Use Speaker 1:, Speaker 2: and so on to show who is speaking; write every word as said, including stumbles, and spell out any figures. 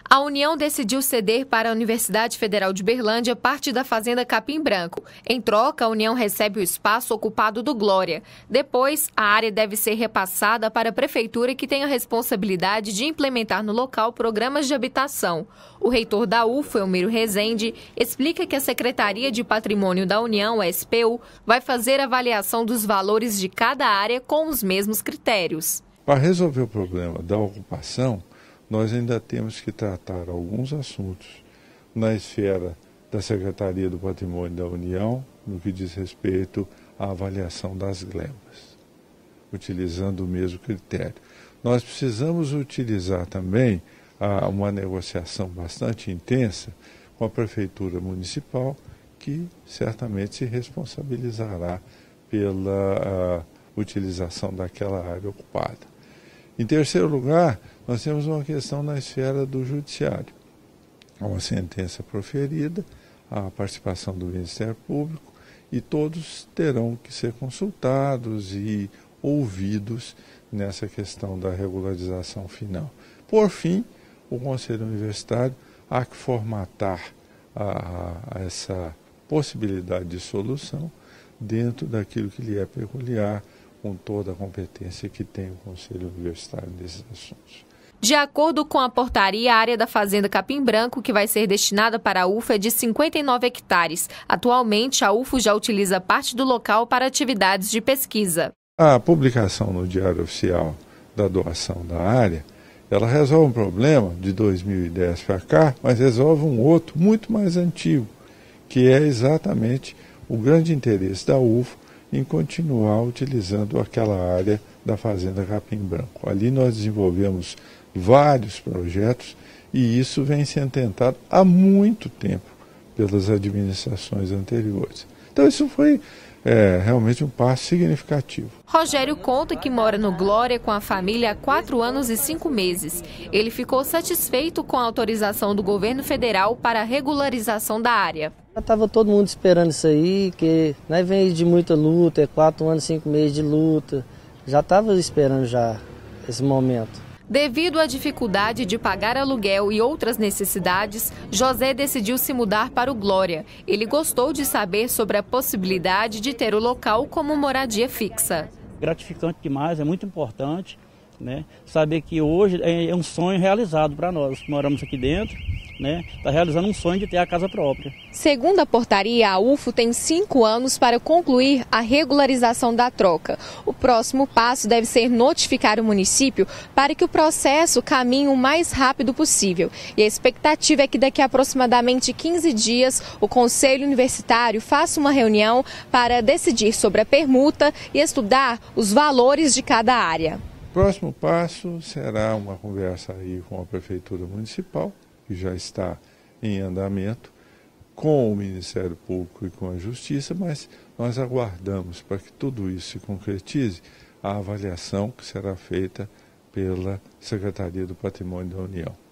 Speaker 1: A União decidiu ceder para a Universidade Federal de Berlândia parte da Fazenda Capim Branco. Em troca, a União recebe o espaço ocupado do Glória. Depois, a área deve ser repassada para a Prefeitura, que tem a responsabilidade de implementar no local programas de habitação. O reitor da U F, Elmiro Rezende, explica que a Secretaria de Patrimônio da União, a S P U, vai fazer avaliação dos valores de cada área com os mesmos critérios.
Speaker 2: Para resolver o problema da ocupação, nós ainda temos que tratar alguns assuntos na esfera da Secretaria do Patrimônio da União, no que diz respeito à avaliação das glebas, utilizando o mesmo critério. Nós precisamos utilizar também ah, uma negociação bastante intensa com a Prefeitura Municipal, que certamente se responsabilizará pela ah, utilização daquela área ocupada. Em terceiro lugar, nós temos uma questão na esfera do judiciário. Há uma sentença proferida, a participação do Ministério Público, e todos terão que ser consultados e ouvidos nessa questão da regularização final. Por fim, o Conselho Universitário há que formatar a, a essa possibilidade de solução dentro daquilo que lhe é peculiar, com toda a competência que tem o Conselho Universitário nesses assuntos.
Speaker 1: De acordo com a portaria, a área da Fazenda Capim Branco, que vai ser destinada para a U F, é de cinquenta e nove hectares. Atualmente, a U F já utiliza parte do local para atividades de pesquisa.
Speaker 2: A publicação no Diário Oficial da doação da área, ela resolve um problema de dois mil e dez para cá, mas resolve um outro muito mais antigo, que é exatamente o grande interesse da U F em continuar utilizando aquela área da Fazenda Capim Branco. Ali nós desenvolvemos vários projetos e isso vem sendo tentado há muito tempo pelas administrações anteriores. Então isso foi é, realmente um passo significativo.
Speaker 1: Rogério conta que mora no Glória com a família há quatro anos e cinco meses. Ele ficou satisfeito com a autorização do governo federal para a regularização da área.
Speaker 3: Estava todo mundo esperando isso aí, que né, vem de muita luta, é quatro anos, cinco meses de luta. Já estava esperando já esse momento.
Speaker 1: Devido à dificuldade de pagar aluguel e outras necessidades, José decidiu se mudar para o Glória. Ele gostou de saber sobre a possibilidade de ter o local como moradia fixa.
Speaker 4: Gratificante demais, é muito importante, né? Saber que hoje é um sonho realizado para nós que moramos aqui dentro. Né? Está realizando um sonho de ter a casa própria.
Speaker 1: Segundo a portaria, a U F tem cinco anos para concluir a regularização da troca. O próximo passo deve ser notificar o município para que o processo caminhe o mais rápido possível. E a expectativa é que daqui a aproximadamente quinze dias o Conselho Universitário faça uma reunião para decidir sobre a permuta e estudar os valores de cada área.
Speaker 2: O próximo passo será uma conversa aí com a Prefeitura Municipal, que já está em andamento, com o Ministério Público e com a Justiça, mas nós aguardamos para que tudo isso se concretize a avaliação que será feita pela Secretaria do Patrimônio da União.